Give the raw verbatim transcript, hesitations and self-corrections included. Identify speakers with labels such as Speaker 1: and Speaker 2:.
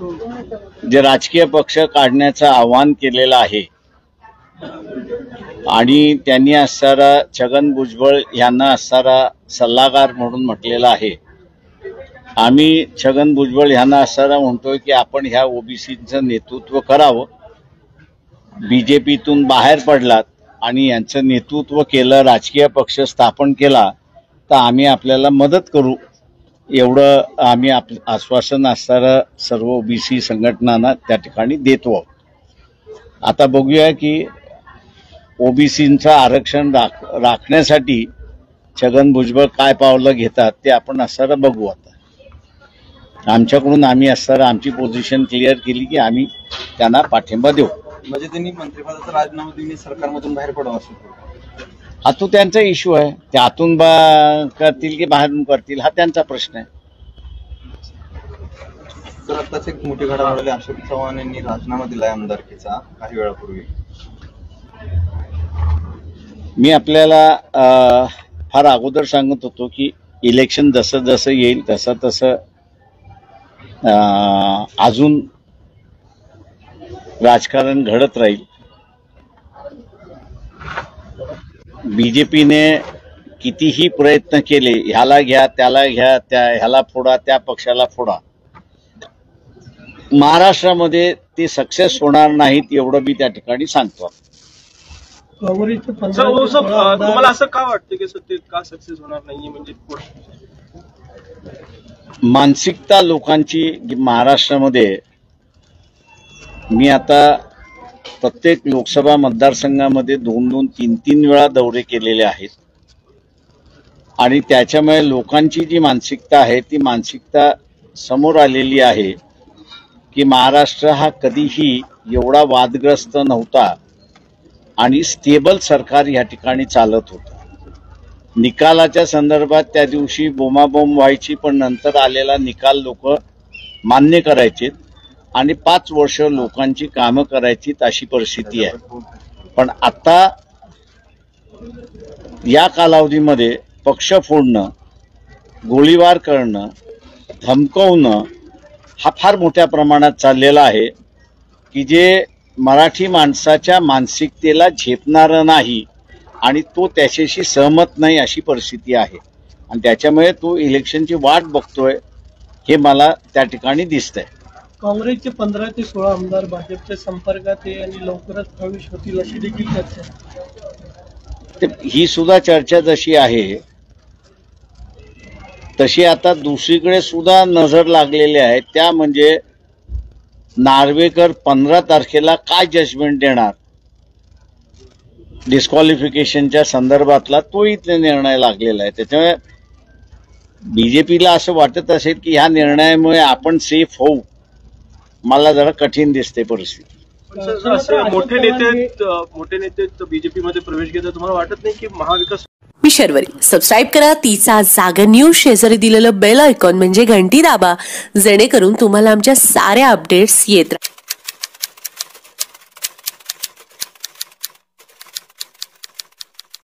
Speaker 1: जे राजकीय पक्ष काढण्याचं आवाहन केलेलं आहे आणि त्यांनी असणारा छगन भुजबळ यांना असणारा सल्लागार म्हणून म्हटलेला आहे। आम्ही छगन भुजबळ यांना असणारा म्हणतोय की आपण ह्या ओबीसीचं नेतृत्व करावं। बीजेपीतून बाहेर पडलात आणि यांचं नेतृत्व केलं, राजकीय पक्ष स्थापन केला तर आम्ही आपल्याला मदत करू, एवढं आम्ही आश्वासन असणारं सर्व ओबीसी संघटनांना त्या ठिकाणी देतो। आता बघूया की ओबीसींचं आरक्षण राख राखण्यासाठी छगन भुजबळ काय पावलं घेतात ते आपण असणारं बघू। आता आमच्याकडून आम्ही असणारं आमची पोझिशन क्लिअर केली की आम्ही त्यांना पाठिंबा देऊ।
Speaker 2: म्हणजे त्यांनी मंत्रिपदाचा राजीनामा देऊन सरकारमधून बाहेर पडावं असं
Speaker 1: हा तो त्यांचा इश्यू आहे, ते आतून बा करतील की बाहेरून करतील हा त्यांचा प्रश्न आहे।
Speaker 2: तर आताच एक मोठी घडामोड, अशोक चव्हाण यांनी राजीनामा दिलाय आमदारकीचा काही वेळापूर्वी।
Speaker 1: मी आपल्याला फार अगोदर सांगत होतो की इलेक्शन जसं जसं येईल तसं तसं अजून राजकारण घडत राहील। बीजेपीने कितीही प्रयत्न केले, ह्याला घ्या त्याला घ्या, त्या ह्याला फोडा त्या पक्षाला फोडा, महाराष्ट्रामध्ये ते सक्सेस होणार नाहीत एवढं मी त्या ठिकाणी सांगतो।
Speaker 3: तुम्हाला असं का वाटतं की ते का सक्सेस होणार नाहीये? म्हणजे
Speaker 1: मानसिकता लोकांची महाराष्ट्रामध्ये, मी आता प्रत्येक लोकसभा मतदारसंघामध्ये दोन दोन तीन तीन वेळा दौरे केलेले आहेत आणि त्याच्यामुळे लोकांची जी मानसिकता आहे ती मानसिकता समोर आलेली आहे की महाराष्ट्र हा कधीही एवढा वादग्रस्त नव्हता आणि स्टेबल सरकार या ठिकाणी चालत होतं। निकालाच्या संदर्भात त्या दिवशी बोमाबोम व्हायची, पण नंतर आलेला निकाल लोक मान्य करायचे आणि पाच वर्ष लोकांची कामं करायची अशी परिस्थिती आहे। पण आता या कालावधीमध्ये पक्ष फोडणं, गोळीबार करणं, धमकवणं हा फार मोठ्या प्रमाणात चाललेला आहे की जे मराठी माणसाच्या मानसिकतेला झेपणारं नाही आणि तो त्याच्याशी सहमत नाही अशी परिस्थिती आहे आणि त्याच्यामुळे तो इलेक्शनची वाट बघतोय हे मला त्या ठिकाणी दिसतंय।
Speaker 3: काँग्रेसचे पंधरा ते सोळा आमदार भाजपच्या संपर्कात आहे आणि लवकरच प्रवेश होतील अशी देखील चर्चा।
Speaker 1: ही सुद्धा चर्चा जशी आहे तशी आता दुसरीकडे सुद्धा नजर लागलेली आहे, त्या म्हणजे नार्वेकर पंधरा तारखेला काय जजमेंट देणार डिस्क्वालिफिकेशनच्या संदर्भातला, तो इथले निर्णय लागलेला आहे। त्याच्यामुळे बीजेपीला असं वाटत असेल की ह्या निर्णयामुळे आपण सेफ होऊ, मला जरा कठीण दिसते परिस्थिती।
Speaker 3: मोठे नेते मोठे नेते बीजेपी मध्ये प्रवेश घेतात, तुम्हाला वाटत नाही की महाविकास?
Speaker 4: मी शर्वरी, सबस्क्राईब करा तिचा जागर न्यूज, शेजारी दिलेलं बेल आयकॉन म्हणजे घंटी दाबा, जेणेकरून तुम्हाला आमच्या साऱ्या अपडेट्स येत राहतील।